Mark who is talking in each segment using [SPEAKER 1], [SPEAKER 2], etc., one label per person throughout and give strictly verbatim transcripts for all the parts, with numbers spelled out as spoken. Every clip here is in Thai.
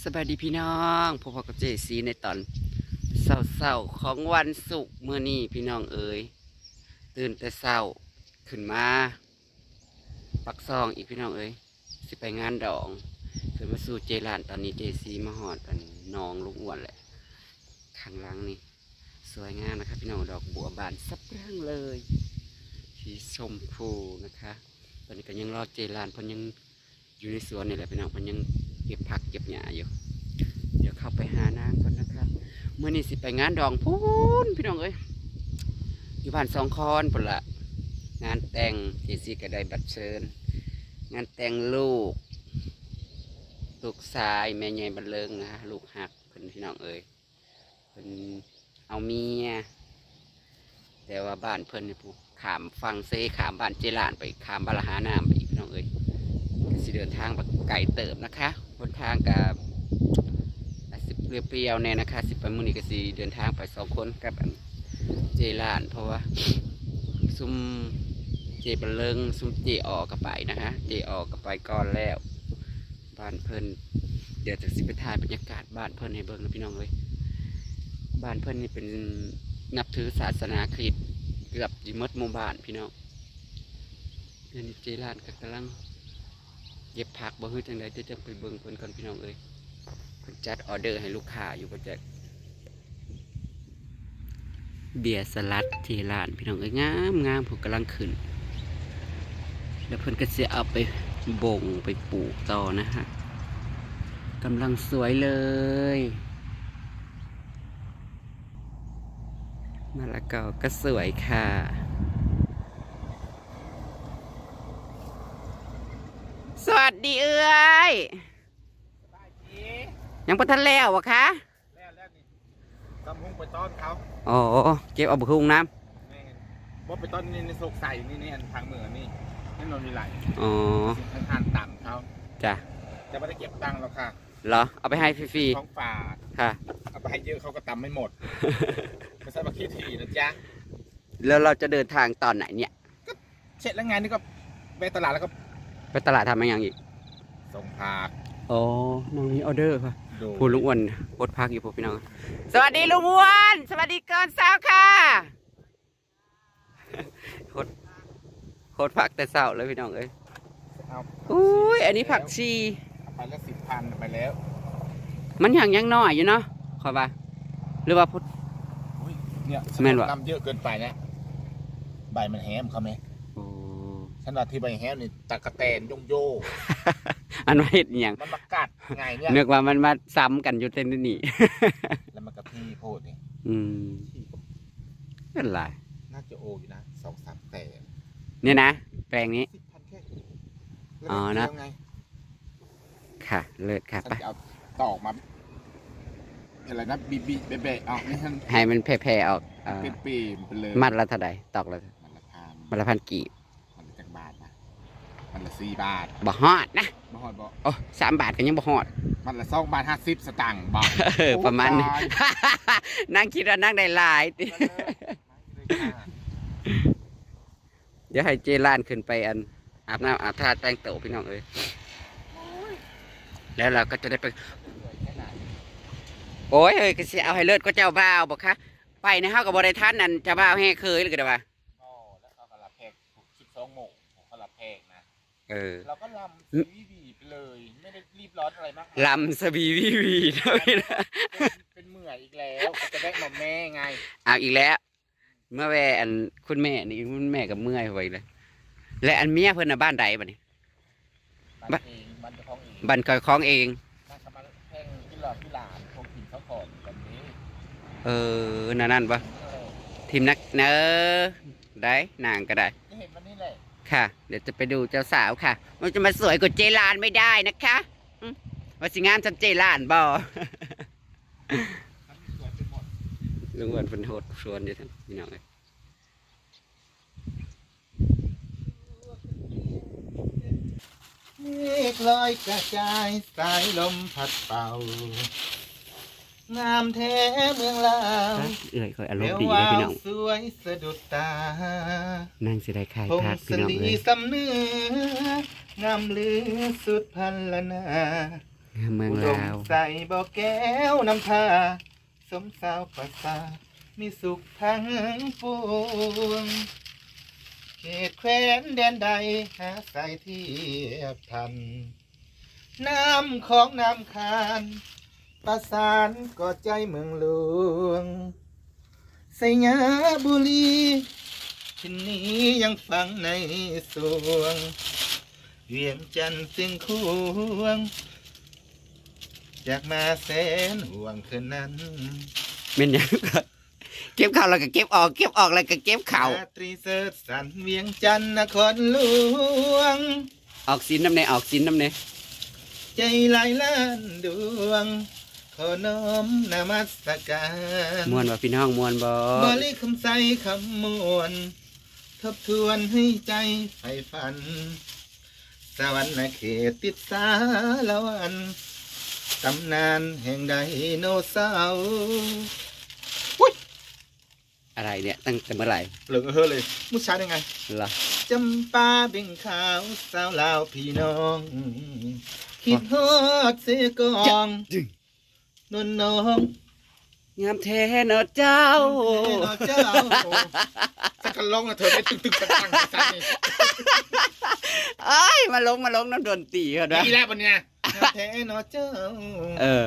[SPEAKER 1] สบายดีพี่น้องพบกับเจซีในตอนเศร้าๆของวันศุกร์เมื่อนี้พี่น้องเอ๋ยตื่นแต่เศร้าขึ้นมาปักซองอีกพี่น้องเอ๋ยสิไปงานดองขึ้นมาสู่เจรานตอนนี้เจซีมาหอดกันน้องลุงอ้วนแหละข้างหลังนี่สวยงามนะครับพี่น้องดอกบัวบานสับเรื่องเลยสีชมพูนะคะตอนนี้ก็ยังรอเจรานเพราะยังอยู่ในสวนนี่แหละพี่น้องเพราะยังเก็บผักเก็บหญ้าอยู่เดี๋ยวเข้าไปหานางก่อนนะครับเมื่อนี้สิไปงานดองพูนพี่น้องเอ้ยอยู่บ้านสองคอนพุ่นละงานแต่งเจซีก็ได้บัตรเชิญงานแต่งลูกลูกชายแม่ใหญ่บันเลิงนะลูกหักเพิ่นพี่น้องเอ้ยเพิ่นเอาเมียแต่ว่าบ้านเพิ่นนี่ผู้ขามฟังเซขามบ้านเจรานไปขามบาลหาน้ำไปอีกพี่น้องเอ้ยสิเดินทางแบบไกลเติบนะคะบนทางกับสิบเปรี้ยวๆเนี่ยนะคะสิบไปมื้อนี้ก็สิเดินทางไปสองคนกับเจรานเพราะว่าซุ่มเจบันเลิงซุ่มเจออกกับไปนะคะเจออกกับไปก่อนแล้วบ้านเพิ่นเดี๋ยวจะสิไปถ่ายบรรยากาศบ้านเพิ่นให้เบิ่งนะพี่น้องเลยบ้านเพิ่นนี่เป็นนับถือศาสนาคริสต์เกือบจิมดหมู่บ้านพี่น้องเดี๋ยวนี้เจรานก็กำลังเก็บผักบ่ฮื้อจังใดจะจะไปเบิ่งเพิ่นก่อนพี่น้องเอ้ยเพิ่นจัดออเดอร์ให้ลูกค้าอยู่ประจักเบียร์สลัดที่ร้านพี่น้องเอ้ยงามงามผมกำลังขึ้นแล้วเพิ่นก็จะเอาไปบ่งไปปลูกต่อนะฮะกำลังสวยเลยมะละกอก็สวยค่ะสวัสดีเอ้ยยังปะทันแล้ววะคะ
[SPEAKER 2] แล้วแล้วนี่กำพุงไปต้อนเขา
[SPEAKER 1] โอ้เก็บเอาบุคุงน้ำ
[SPEAKER 2] ว่าไปต้อนนี่ในโศกใส่นี่นี่อันทางเหมือนี่นี่นนมีไหล
[SPEAKER 1] อ๋อ
[SPEAKER 2] ทางทานต่ำเขา
[SPEAKER 1] จ้ะ
[SPEAKER 2] จะไม่ได้เก็บตังค์หรอกค่ะ
[SPEAKER 1] เหรอเอาไปให้ฟรี
[SPEAKER 2] ๆท้องฝา
[SPEAKER 1] ค่ะ
[SPEAKER 2] เอาไปให้เยอะเขาก็ตำไม่หมดไม่ใช่มาขี้ถี่นะจ๊ะ
[SPEAKER 1] แล้วเราจะเดินทางตอนไหนเนี่ย
[SPEAKER 2] ก็เสร็จแล้วงานนี่ก็ไปตลาดแล้วก็
[SPEAKER 1] ไปตลาดทำอะไรอย่างอีก
[SPEAKER 2] ส่งผัก
[SPEAKER 1] อ๋อน้องนี้ออเดอร์ค่ะพูดลุงอ้วนโคตรพักอยู่พวกพี่น้องสวัสดีลุงอ้วนสวัสดีก่อนสาวค่ะโคตรโคตรพักแต่สาวเลยพี่น้องเอ้ยอุ้ยอันนี้ผักชี
[SPEAKER 2] ไปแล้วสิบพันไปแล้ว
[SPEAKER 1] มันอย่างยังน้อยอยู่เนาะขอป่ะหรือว่าพุทธ
[SPEAKER 2] เนี่ยแม่นวะนำเยอะเกินไปนะใบมันแห้มเขาไหมขนาดที่ใบแห้มนี่ตะกะแตนโยงโย่
[SPEAKER 1] อันว่าเห็ดอย่าง
[SPEAKER 2] มันมากัดไงเนี่ย
[SPEAKER 1] นึกว่ามันมาซ้ำกันอยู่เต็มนี่
[SPEAKER 2] แล้วมันกับพี่โพดนี่
[SPEAKER 1] อืมเป็นไร
[SPEAKER 2] น่าจะโออยู่นะสองสามแต่
[SPEAKER 1] เนี่ยนะแปลงนี้อ๋อนะค่ะเลิศค่ะไป
[SPEAKER 2] เอาตอกมาอะไรนะบีบีเบเบออกนี่ท่าน
[SPEAKER 1] ให้มันแผ่ๆออก
[SPEAKER 2] เป็นปีไปเลย
[SPEAKER 1] มัดละเท่าใดตอกละมัดละพันกี่
[SPEAKER 2] มันละจังบาทนะมันละสี่บาท
[SPEAKER 1] บ่ฮอดนะ
[SPEAKER 2] บ่ฮอดบ่
[SPEAKER 1] โอ้สามบาทก็ยังบ่ฮอด
[SPEAKER 2] มันละสองบาทห้าสิบสตางค์บ่
[SPEAKER 1] ประมาณนี้นั่งคิดว่านั่งได้หลายเดี๋ยวให้เจร้านขึ้นไปอันอาบน้ำอาบท่าแต่งตัวพี่น้องเอ้ยแล้วเราก็จะได้ไปโอ้ยเฮ้ยก็เสียเอาให้เลิศก็เจ้าบ่าวบอกคะไปในห้างกับบริษัทนั่นเจ้าบ่าวแห่เคยหรือกันวะ
[SPEAKER 2] อ๋อแล้วเขาก็รับแพงสิบสองโมงเขารับแพงนะ
[SPEAKER 1] เออ
[SPEAKER 2] เราก็ลำสวีวีไปเลยไม่ได้รีบร้อนอะไรมาก
[SPEAKER 1] ลำสวีวีวีด้วยนะ
[SPEAKER 2] เป็นเมื่อยอีกแล้วจะได้มาแม่ไง
[SPEAKER 1] เอาอีกแล้วเมื่อแวอันคุณแม่นี่คุณแม่กับเมื่อยไว้เลยและอันเมียเพิ่นน่ะบ้านใดบ้านี้
[SPEAKER 2] บ้านเองบ้านคลองเอง
[SPEAKER 1] บ้านคอยคลองเอง
[SPEAKER 2] บ้านกำมันแพงที่หลอดที่หลานคงถิ่นเขาขอนแบบนี้
[SPEAKER 1] เออนั่นนั่นปะทีมนักเนอได้นางก็ได้
[SPEAKER 2] เห็นมันนี่แหละ
[SPEAKER 1] ค่ะเดี๋ยวจะไปดูเจ้าสาวค่ะมันจะมาสวยกว่าเจรานไม่ได้นะคะว่าสิงานฉันเจรานบ่ลุงวันเป็นโหดชวนอยู่ท่านพี่น้องเลย
[SPEAKER 2] เมฆลอยกระจายสายลมพัดเป่างามแท้เมืองลาว
[SPEAKER 1] เอื่อยคอยอารมณ์ดีเลยพี่น้อง
[SPEAKER 2] สวยสะดุดตา
[SPEAKER 1] นั่งสิได้คายพักพี่น้องเลย
[SPEAKER 2] สำเนื้องามลือสุดพันละนา
[SPEAKER 1] เมือง
[SPEAKER 2] อุดม
[SPEAKER 1] ลาว
[SPEAKER 2] ใส่บ่อแก้วน้ำทาสมสาวประสามีสุขทั้งปวงเขตแคว้นแดนใดหาใส่เทียบทันน้ำของน้ำคานประสานก็ใจเมืองหลวงสยาบุรีที่นี้ยังฟังในสวงเวียงจันทร์จึงควงอยากมาแสนห่วงคืนนั้น
[SPEAKER 1] เม่นยังเก็บเข่าแล้วก็เก็บออกเก็บออกแล้วก็เก็บเข่า
[SPEAKER 2] ราตรีเสิร์ชสันเวียงจันทร์นครหลวง
[SPEAKER 1] ออกสินน้ำเนออกสินน้ำเน
[SPEAKER 2] ใจหลายล้านดวง ขอน้อมนมัสการ
[SPEAKER 1] มวนบ่พี่น้องมวนบ่
[SPEAKER 2] บริคำใสคำมวลทบทวนให้ใจใฝ่ฝัน สวรรค์เขตติดสาละวันตำนานแห่งไดโนเสาร์
[SPEAKER 1] อะไรเนี่ยตั้งแต่เมื่อไหร่
[SPEAKER 2] เหลืองเฮ้อเลยมุชาได้ไง
[SPEAKER 1] ล่ะ
[SPEAKER 2] จำปาเบ่งขาวสาวลาวพี่น้อง คิดฮอดเสกองนวลน้อง
[SPEAKER 1] งามแท้เนาะเจ้า
[SPEAKER 2] เจ้าสักกันลงนะเธอไม่ตึงตึงตังตัง
[SPEAKER 1] เอ้ยมาลงมาลงน้ำดนตรีเขาด้วย
[SPEAKER 2] นี่แหละวันเนี้ยแท้เนาะเจ้า
[SPEAKER 1] เออ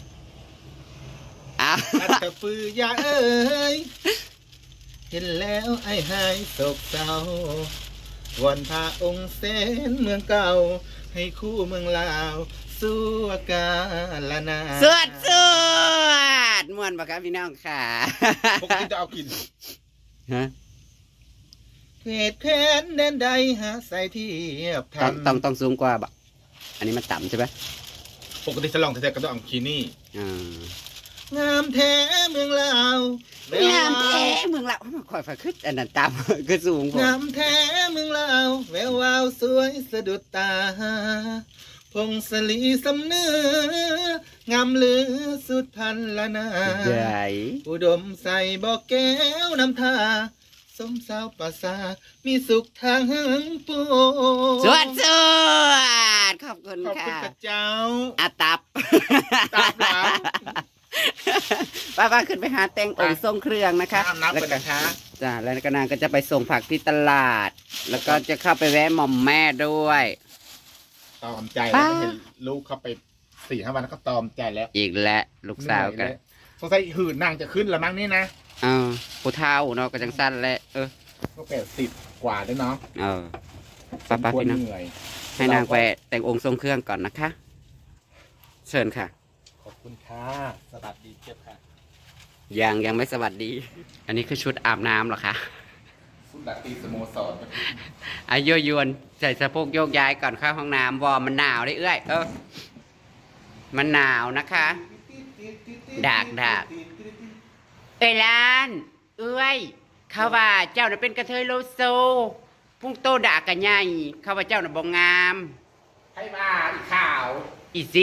[SPEAKER 1] อ้าว
[SPEAKER 2] รัตปือยาเอ้ยเห็นแล้วไอ้หายโศกเศร้าวอนพาองค์เสนเมืองเก่า ให้คู่เมืองลาวสู้กาลนา
[SPEAKER 1] สวดสวดม่วนปะครับพี่น้องค่ะ
[SPEAKER 2] พวกที่จะเอากิน
[SPEAKER 1] ฮะ
[SPEAKER 2] เขตแค้นแดนใดหาใส่เทียบ
[SPEAKER 1] ต้อง
[SPEAKER 2] ทัน
[SPEAKER 1] ต้องต้องสูงกว่าบะอันนี้มันต่ำใช่ไหม
[SPEAKER 2] ปกติสลองแท้ๆก็ต้องเอาคีนี่
[SPEAKER 1] อ่าง
[SPEAKER 2] ามแท้เมืองลาว
[SPEAKER 1] งามแท้เมืองเราคอยฝากขึ้นอันนั้นต่ำคือสูงผม
[SPEAKER 2] งามแท้เมืองลาวแวววาวสวยสะดุดตา พงศลีสำเนื้องามเหลือสุดพันละนา
[SPEAKER 1] ใหญ่
[SPEAKER 2] อุดมใส่บ่อแก้วน้ำทาสมสาวประสามีสุขทางปวง
[SPEAKER 1] สวดสวดขอบคุณ
[SPEAKER 2] ขอบคุณ
[SPEAKER 1] ค่ะ
[SPEAKER 2] พระเจ้า
[SPEAKER 1] อาตับ
[SPEAKER 2] ตับหลา
[SPEAKER 1] ป้าป้าขึ้นไปหาแตงองค์ทรงเครื่องนะคะ
[SPEAKER 2] น้ำนับ
[SPEAKER 1] แล้ว
[SPEAKER 2] กัน
[SPEAKER 1] ก็
[SPEAKER 2] นะคะ
[SPEAKER 1] จ้าแล้วก็นางก็จะไปส่งผักที่ตลาด แล้วก็จะเข้าไปแวะหม่อมแม่ด้วย
[SPEAKER 2] ตอมใจแล้วไม่เห็นลูกเขาไปสี่ห้าวันแล้วก็ตอมใจแล้ว
[SPEAKER 1] อีกแล้วลูกสาวกัน
[SPEAKER 2] สงสัยหื่นนางจะขึ้นละมั้งนี่นะ
[SPEAKER 1] เออผู้เฒ่าเนาะก็จังสั้นแหละเออ
[SPEAKER 2] ก็แปดสิบกว่าด้วยเนาะ
[SPEAKER 1] เออป้าป้าพี่น้อง
[SPEAKER 2] เหนื่อย
[SPEAKER 1] ให้นางไปแต่งองค์ทรงเครื่องก่อนนะคะ เชิญค่ะ
[SPEAKER 2] ขอบคุณค่ะสวัสดีเจ็บค่ะ
[SPEAKER 1] ยังยังไม่สวัสดี อันนี้คือชุดอาบน้ำเหรอคะ
[SPEAKER 2] สุดาตีสโมสร
[SPEAKER 1] อายุยวนใส่สะโพกโยกย้ายก่อนเข้าห้องน้ำวอร์มมันหนาวได้เอ้ยเออมันหนาวนะคะดากดากเอ้ยล้านเอ้ยเขาว่าเจ้าน่ะเป็นกระเทยโลโซพุ่งโตดากกันใหญ่เขาว่าเจ้าน่ะบ่งาม
[SPEAKER 2] ให้มาอีกข่าว
[SPEAKER 1] อีสี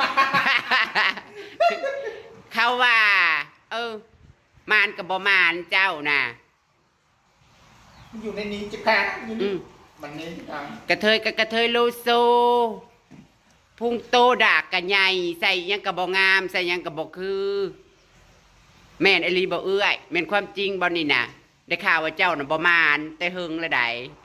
[SPEAKER 1] เขาว่า เออ มานกับบ่มานเจ้าน่ะ
[SPEAKER 2] อยู่ในนี้จะแพ้อยู่
[SPEAKER 1] อื
[SPEAKER 2] นี่
[SPEAKER 1] ม
[SPEAKER 2] มันนี้จัง
[SPEAKER 1] กระเทยกับกระเทยโลโซ พุ่งโตดากกันใหญ่ใส่หยังกับบ่งาม ใส่หยังกับบ่คือ แม่นไอรีบ่เอื้อยแม่นความจริงบ่นี่น่ะ ได้ข่าวว่าเจ้าน่ะบ่มานแต่หึงละใด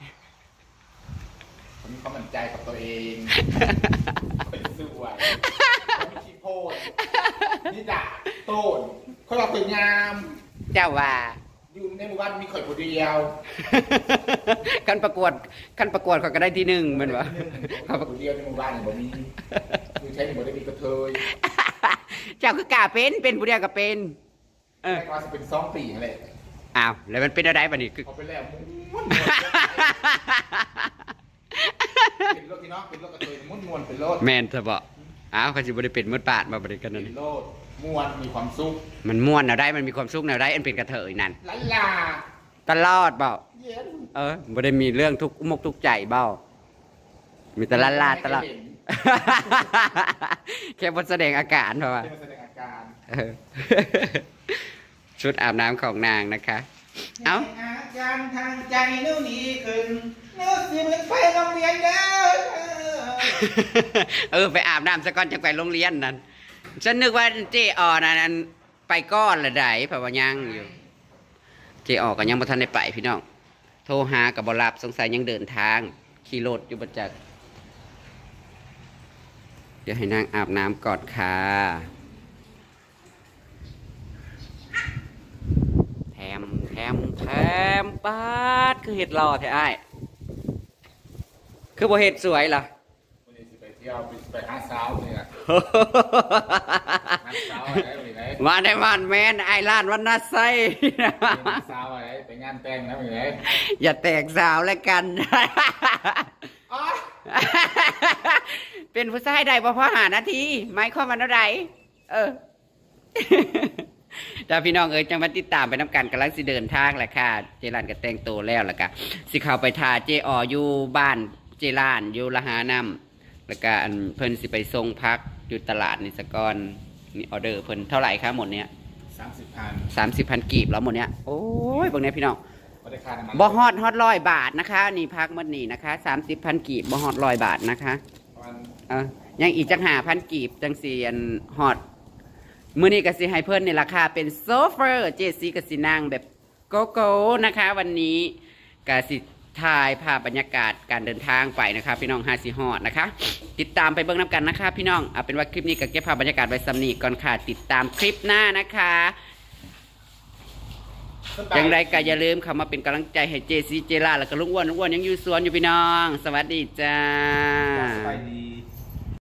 [SPEAKER 2] ผมมีความมั่นใจกับตัวเองเป็นสวยไม่ขี้โพดนี่ด่าโต้นเขาเราเป็นงาม
[SPEAKER 1] เจ้าว่า
[SPEAKER 2] อยู่ในหมู่บ้านมีข่อยคนเดียว
[SPEAKER 1] คันประกวดคันประกวดเขาก็ได้ที่หนึ่งแมันวะ
[SPEAKER 2] เขาคนเดียวในหมู่บ้านเนี่ยบ่มีคือใช้หมู่บ้านได้มีกระเทย
[SPEAKER 1] เจ้าคือกล้าเป็นเป็นผู้เดียวก็เป็น เออ
[SPEAKER 2] แรกว่าจะเป็นสองปีอะไร
[SPEAKER 1] อ้าวแล้วมันเป็นอะไรบ้านี่คือ
[SPEAKER 2] เขาไปแล้วม้วนเป็นรถพี่น้องเป็นรถกระเทยม้วนม้วนเป็นรถ
[SPEAKER 1] แมนเถอะบ่อ้าวเขาสิบ่ได้เป็นมืดปาดมาบ่ได้กันนั่น
[SPEAKER 2] เป็น
[SPEAKER 1] นี่
[SPEAKER 2] รถม้วนมีความสุข
[SPEAKER 1] มันม่วนแนวได้มันมีความสุขแนวได้อันเป็นกระเทยนั่น
[SPEAKER 2] ลัลลา
[SPEAKER 1] ตลอดเปล่า
[SPEAKER 2] เย็น
[SPEAKER 1] เออบ่ได้มีเรื่องทุกข์มกทุกข์ใจเปล่ามีแต่ละลาดตลอด แค่บทแสดงอาการเพราะว่า
[SPEAKER 2] เป็นแสดงอาการ
[SPEAKER 1] เออ ชุดอาบน้ำของนางนะคะ เอ้า
[SPEAKER 2] อาการทางใจนู้นดีขึ้นนู้นสิเหมือนไปโรงเรียนเด้อ
[SPEAKER 1] เออไปอาบน้ำซะก่อนจะไปโรงเรียนนั่นฉันนึกว่าเจออนั่นไปก้อนละไดเพราะว่ายังอยู่เจออก็ยังบ่ทันได้ไปพี่น้องโทรหากับบรับสงสัยยังเดินทางขี่รถอยู่ประจักเดี๋ยวให้นางอาบน้ำก่อนค่ะแถมแถมแถมปาดคือเห็ดรอแท้อ้ายคือบ่เห็ดสวยล่ะ
[SPEAKER 2] วันนี้สิไปเที่ยวไปหาสาวนี่ล่ะหาสาวอะไรไปไหน
[SPEAKER 1] มาในบ้านแม่นไอ้ล้านวันน่าไส้
[SPEAKER 2] สาวอะไรไปงานแต่งนะไปไหน
[SPEAKER 1] อย่าแตกสาวแล้วกันเป็นผู้ชายใดบ่พอหานาทีไม่ข้อมันอะไรเออแต่พี่น้องเอ๋ยจังมาติดตามไปน้ำกันกำลังสิเดินทางแหละค่ะเจรันก็แต่งตัวแล้วล่ะค่ะสิเข้าไปทาเจออยู่บ้านเจรานอยู่ละหานำแล้วก็อันเพิ่นสิไปส่งพักอยู่ตลาดนิสกรนี่ออเดอร์เพิ่นเท่าไหร่คะหมดเนี้ย
[SPEAKER 2] สามสิบพัน
[SPEAKER 1] สามสิบพันกีบแล้วหมดเนี้ยโอ้ยบางเนี้ยพี่น้อง
[SPEAKER 2] บ่
[SPEAKER 1] ฮอดฮอดร้อยบาทนะคะนี่พักหมดนี่นะคะสามสิบพันกีบบ่ฮอดร้อยบาทนะคะเออยังอีกจังหาพันกีบจังเสียนฮอดมื้อนี้ก็สิให้เพิ่นในราคาเป็นโซเฟอร์เจซีก็สินั่งแบบโกโก้นะคะวันนี้ก็สิถ่ายภาพบรรยากาศการเดินทางไปนะคะพี่น้องฮาซิฮอดนะคะติดตามไปเบิ่งน้ำกันนะคะพี่น้องเอาเป็นว่าคลิปนี้ก็เก็บภาพบรรยากาศไว้สำนีก่อนค่ะติดตามคลิปหน้านะคะอย่างไรก็อย่าลืมเข้ามาเป็นกำลังใจให้เจซีเจล่าแล้วก็ลุงอ้วนลุงอ้วนยังอยู่สวนอยู่พี่น้องสวัสดีจ้า
[SPEAKER 2] สวัสดี